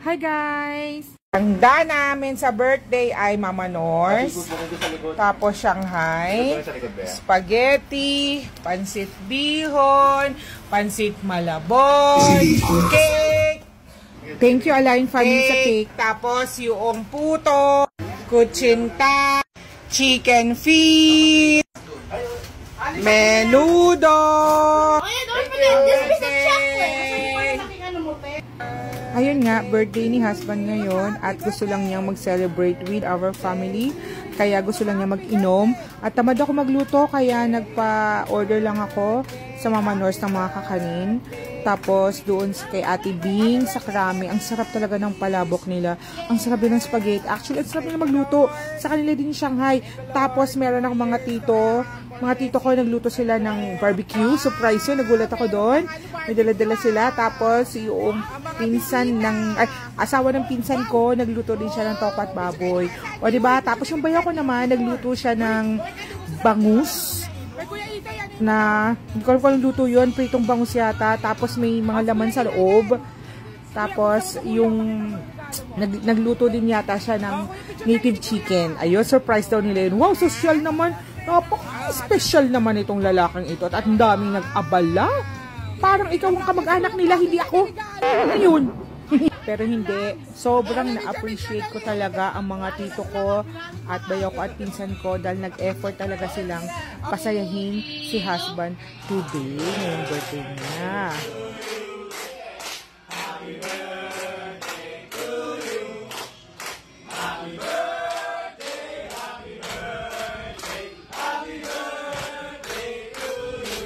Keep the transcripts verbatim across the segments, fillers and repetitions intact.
Hi guys! Ang handa namin sa birthday ay Mama Nors, tapos Shanghai, spaghetti, pansit bihon, pansit malabon, cake. Thank you Align Family sa cake. Tapos yung puto, kutsinta, chicken feet, menudo. Ayun nga, birthday ni husband ngayon at gusto lang niyang mag-celebrate with our family. Kaya gusto lang niya mag-inom. At tamad ako magluto kaya nagpa-order lang ako sa Mama Nors ng mga kakanin. Tapos doon kay Ate Bing sa Krami. Ang sarap talaga ng palabok nila. Ang sarap din ng spaghetti. Actually, ang sarap nila magluto. Sa kanila din yung Shanghai. Tapos meron akong mga tito. Mga tito ko, nagluto sila ng barbecue. Surprise yun. Nagulat ako doon. May dala-dala sila. Tapos yung pinsan ng, ay, asawa ng pinsan ko, nagluto din siya ng topat baboy. O diba? Tapos yung bayaw ko naman, nagluto siya ng bangus. Na, hindi ko alam kung luto yun. Pritong bangus yata. Tapos may mga laman sa loob. Tapos yung nag, nagluto din yata siya ng native chicken. Ayun, surprise daw nila yun. Wow, social naman. Napaka-special naman itong lalaking ito. At ang daming nag-abala. Parang ikaw ang kamag-anak nila, hindi ako. Ano yun? Pero hindi. Sobrang na-appreciate ko talaga ang mga tito ko at bayaw ko at pinsan ko dahil nag-effort talaga silang pasayahin si husband today. Ngayong birthday niya. Happy birthday to you. Happy birthday, happy birthday, happy birthday to you.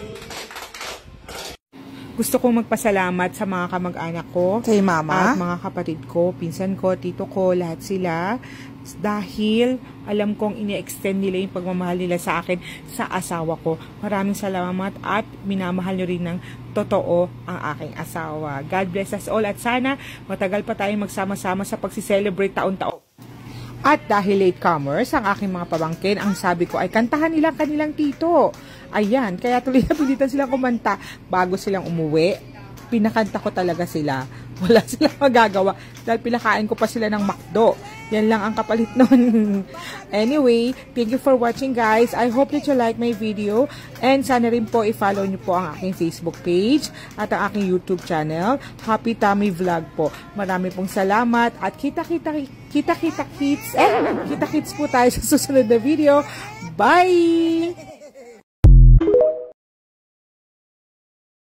Gusto kong magpasalamat sa mga kamag-anak ko, kay mama, at mga kapatid ko, pinsan ko, tito ko, lahat sila. Dahil alam kong ini-extend nila yung pagmamahal nila sa akin, sa asawa ko. Maraming salamat at minamahal nyo rin ng totoo ang aking asawa. God bless us all at sana matagal pa tayong magsama-sama sa pagsiselebrate taon-taon. At dahil latecomers, ang aking mga pamangkin, ang sabi ko ay kantahan nila kanilang tito. Ayan, kaya tuloy na pilitan silang kumanta bago silang umuwi. Pinakanta ko talaga sila. Wala silang magagawa dahil pinakain ko pa sila ng McDo. Yan lang ang kapalit nun. Anyway, thank you for watching guys. I hope that you like my video. And sana rin po i-follow nyo po ang aking Facebook page at ang aking YouTube channel. Happy Tummy Vlog po. Marami pong salamat at kita-kita kita-kita kits. Eh, kita-kits po tayo sa susunod na video. Bye!